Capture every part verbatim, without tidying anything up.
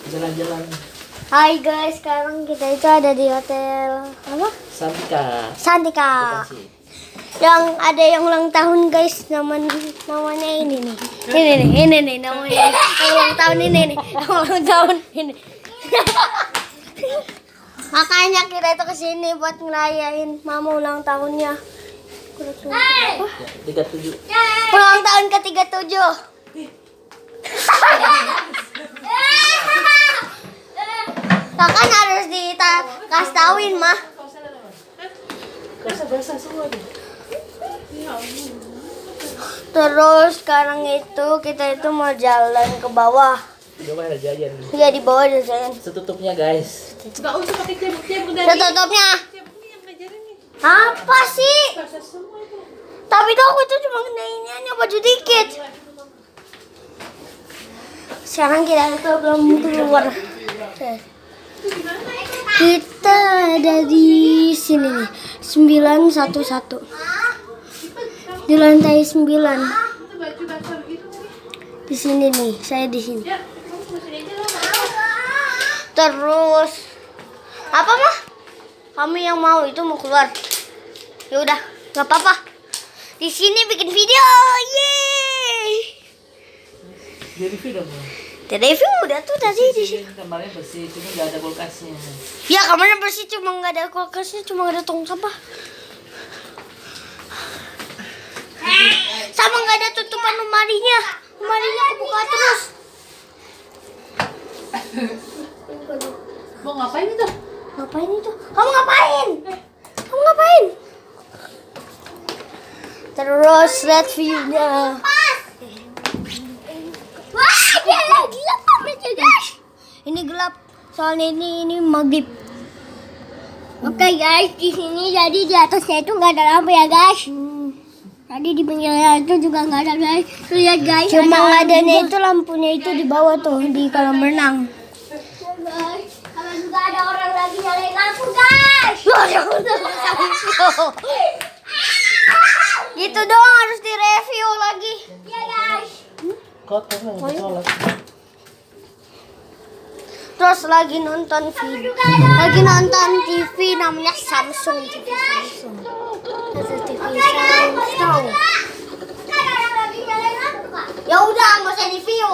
Jalan-jalan. Hai guys, sekarang kita itu ada di hotel apa? Santika. Santika. Yang ada yang ulang tahun guys, namanya namanya ini nih. Ini nih, ini nih namanya. Yang ulang tahun ini nih. Yang ulang tahun ini. Makanya kita itu kesini buat ngerayain mama ulang tahunnya. tiga puluh tujuh. Ulang tahun ke tiga puluh tujuh. Nah, kan harus dikasih tauin mah. Basah-basah semua tuh. Terus sekarang itu kita itu mau jalan ke bawah. Di bawah ada jajan. Iya, di bawah ada jalan. Setutupnya guys. Enggak usah pakai cebok-cebok dari. Setutupnya. Cebok ini yang ngajarin nih. Apa sih? Basah semua itu. Tapi tuh aku tuh cuma kenainnya hanya baju dikit. Sekarang kita itu belum keluar. Kita ada di sini nih, sembilan satu satu. Di lantai sembilan. Itu baju basah begitu nih. Di sini nih, saya di sini. Ya, kamu masih aja lah. Terus apa mah? Kamu yang mau itu mau keluar? Ya udah, nggak apa-apa. Di sini bikin video, yeay! Jadi video dong. Review udah tuh tadi di sini. Kamarnya bersih, cuma nggak ada kulkasnya. Ya kamarnya bersih, cuma nggak ada kulkasnya, cuma ada tong sampah. Sama nggak ada tutupan lemarinya. Lemarinya kebuka terus. Mau ngapain itu? Ngapain itu? Kamu ngapain? Kamu ngapain? Terus lihat view-nya. Wah, dia gelap banget ya guys. Ini gelap, soalnya ini ini maghrib. Oke guys, di sini jadi di atasnya itu nggak ada lampu ya guys. Hmm. Tadi di pinggirnya itu juga nggak ada guys. Lihat guys. Cuma nggak adanya itu lampunya itu di bawah tuh di kolam renang. Guys, kalau juga ada orang lagi nyalain lampu guys. Gitu dong harus direview lagi. Ya guys. Kotor lah, udah sholat. Terus lagi nonton video, lagi nonton T V namanya Samsung T V Samsung. T V Samsung. Ya udah nggak usah di view.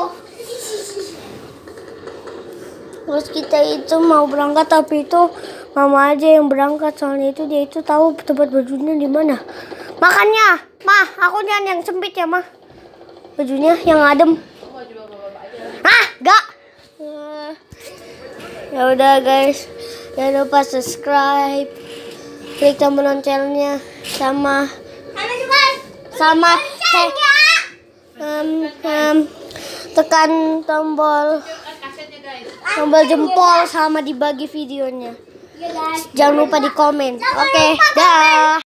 Terus kita itu mau berangkat tapi itu mama aja yang berangkat soalnya itu dia itu tahu tempat bajunya di mana. Makanya, mah aku jangan yang sempit ya mah. Bajunya yang adem. Ah, enggak. Ya udah guys, jangan lupa subscribe, klik tombol loncengnya sama sama um, um, tekan tombol tombol jempol sama dibagi videonya. Jangan lupa di komen. Oke, dah.